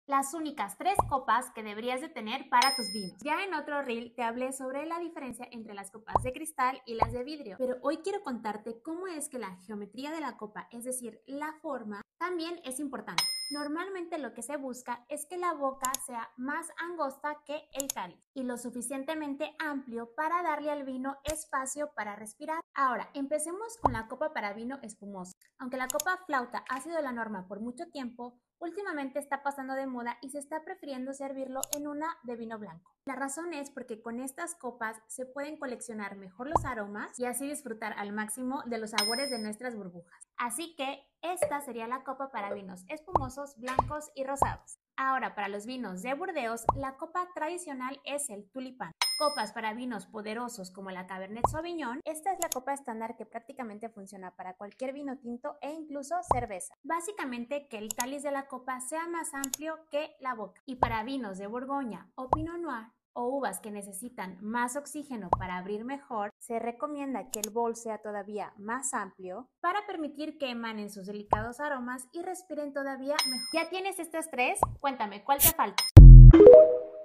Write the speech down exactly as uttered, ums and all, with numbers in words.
Las únicas tres copas que deberías de tener para tus vinos. Ya en otro reel te hablé sobre la diferencia entre las copas de cristal y las de vidrio, pero hoy quiero contarte cómo es que la geometría de la copa, es decir, la forma, también es importante. Normalmente lo que se busca es que la boca sea más angosta que el cáliz y lo suficientemente amplio para darle al vino espacio para respirar. Ahora, empecemos con la copa para vino espumoso. Aunque la copa flauta ha sido la norma por mucho tiempo, últimamente está pasando de moda y se está prefiriendo servirlo en una de vino blanco. La razón es porque con estas copas se pueden coleccionar mejor los aromas y así disfrutar al máximo de los sabores de nuestras burbujas. Así que esta sería la copa para vinos espumosos, blancos y rosados. Ahora, para los vinos de Burdeos, la copa tradicional es el tulipán. Copas para vinos poderosos como la Cabernet Sauvignon, esta es la copa estándar que prácticamente funciona para cualquier vino tinto e incluso cerveza. Básicamente que el cáliz de la copa sea más amplio que la boca. Y para vinos de Borgoña o Pinot Noir, o uvas que necesitan más oxígeno para abrir mejor, se recomienda que el bowl sea todavía más amplio para permitir que emanen sus delicados aromas y respiren todavía mejor. ¿Ya tienes estas tres? Cuéntame, ¿cuál te falta?